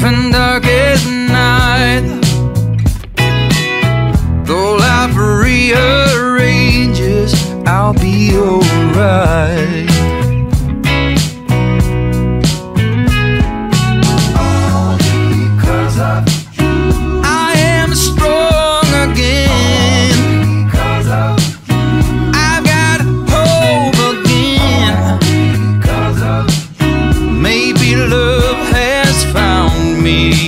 and dark as night. Though life rearranges, I'll be alright. All because of you, I am strong again. All because of you, I've got hope again. All because of you, maybe love has found me.